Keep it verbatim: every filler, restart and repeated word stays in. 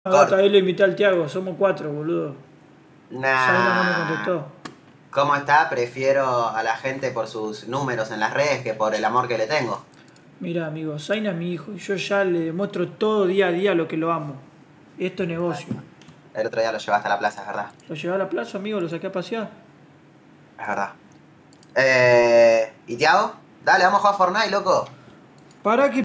Gata, ahí lo invité al Tiago, somos cuatro, boludo. Zaina no me Nah. contestó. ¿Cómo está? Prefiero a la gente por sus números en las redes que por el amor que le tengo. Mira, amigo, Zaina es mi hijo y yo ya le demuestro todo día a día lo que lo amo. Esto es negocio. El otro día lo llevaste a la plaza, es verdad. Lo llevé a la plaza, amigo, lo saqué a pasear. Es verdad. Eh, ¿Y Tiago? Dale, vamos a jugar Fortnite, loco. Para que